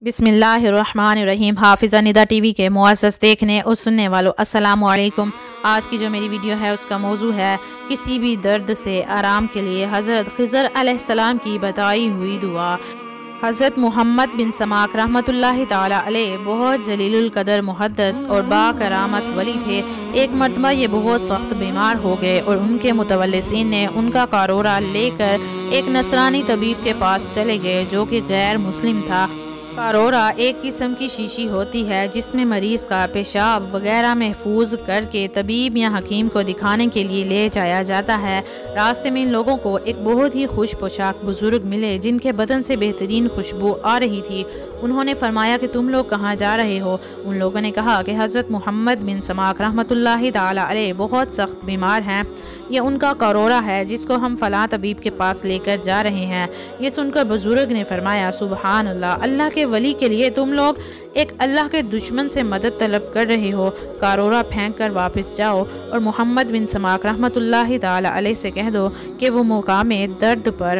बिस्मिल्लाहिर्रहमानिर्रहीम। हाफिज़ा निदा टीवी के मुअज़्ज़ज़ देखने और सुनने वालों, अस्सलामु अलैकुम। आज की जो मेरी वीडियो है उसका मौजू है किसी भी दर्द से आराम के लिए हज़रत ख़िज़र अलैहिस्सलाम की बताई हुई दुआ। हज़रत मुहम्मद बिन समाक रहमतुल्लाहि ताला अलैह बहुत जलीलुल कदर मुहद्दस और बाकरामत वली थे। एक मरतबा ये बहुत सख्त बीमार हो गए और उनके मुतवल्लिसीन ने उनका कारोरा लेकर एक नसरानी तबीब के पास चले गए जो कि गैर मुस्लिम था। कारोरा एक किस्म की शीशी होती है जिसमें मरीज़ का पेशाब वगैरह महफूज करके तबीब या हकीम को दिखाने के लिए ले जाया जाता है। रास्ते में इन लोगों को एक बहुत ही खुश पोशाक बुजुर्ग मिले जिनके बदन से बेहतरीन खुशबू आ रही थी। उन्होंने फरमाया कि तुम लोग कहाँ जा रहे हो? उन लोगों ने कहा कि हज़रत मुहम्मद बिन समाक रहमतुल्लाहि ताला अलैह बहुत सख्त बीमार हैं, ये उनका कारोरा है जिसको हम फ़लाँ तबीब के पास लेकर जा रहे हैं। ये सुनकर बुजुर्ग ने फरमाया, सुबहान अल्लाह, अल्लाह के वली के लिए तुम लोग एक अल्लाह के दुश्मन से मदद तलब कर रहे हो। कारोरा फेंक कर वापस जाओ और मुहम्मद बिन समाक रहमतुल्लाहि ताला अलैह से कह दो कि वो मुकामे दर्द पर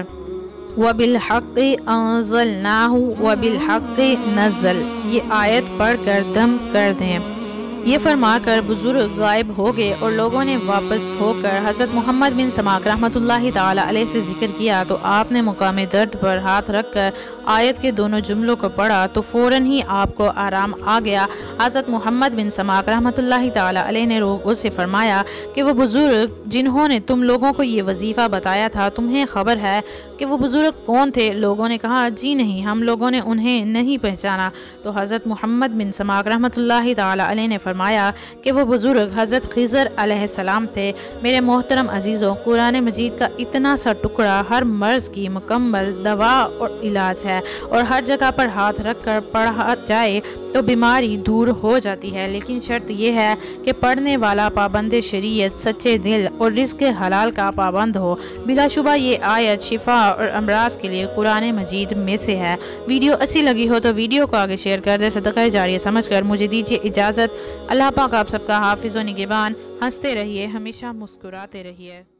वबिलहक़्क़ि अंज़लनाहु वबिलहक़्क़ि नज़ल ये आयत पढ़ कर दम कर दें। ये फरमा कर बुजुर्ग गायब हो गए और लोगों ने वापस होकर हज़रत मुहम्मद बिन समाक रहमतुल्लाहि ताला अलैह से जिक्र किया तो आपने मुकामे दर्द पर हाथ रखकर आयत के दोनों जुमलों को पढ़ा तो फ़ौरन ही आपको आराम आ गया। हज़रत मुहम्मद बिन समाक रहमतुल्लाहि ताला अलैह ने लोगों से फरमाया कि वो बुजुर्ग जिन्होंने तुम लोगों को ये वजीफ़ा बताया था, तुम्हें खबर है कि वो बुजुर्ग कौन थे? लोगों ने कहा, जी नहीं, हम लोगों ने उन्हें नहीं पहचाना। तो हज़रत मुहम्मद बिन समाक रहमतुल्लाहि ताला अलैह ने फरमाया कि वो बुजुर्ग हज़रत ख़िज़र अलैहिस्सलाम थे। मेरे मोहतरम अजीज़ों, कुरान मजीद का इतना सा टुकड़ा हर मर्ज़ की मुकम्मल दवा और इलाज है और हर जगह पर हाथ रख कर पढ़ा जाए तो बीमारी दूर हो जाती है, लेकिन शर्त यह है कि पढ़ने वाला पाबंद शरीयत, सच्चे दिल और रिज़्क़ हलाल का पाबंद हो। बिलाशुबा ये आयत शिफा और अमराज के लिए कुरान मजीद में से है। वीडियो अच्छी लगी हो तो वीडियो को आगे शेयर कर दे। सदक़ा जारिया समझ कर मुझे दीजिए इजाज़त। अल्लाह पाक आप सबका हाफिज़ व निगहबान। हंसते रहिए, हमेशा मुस्कुराते रहिए।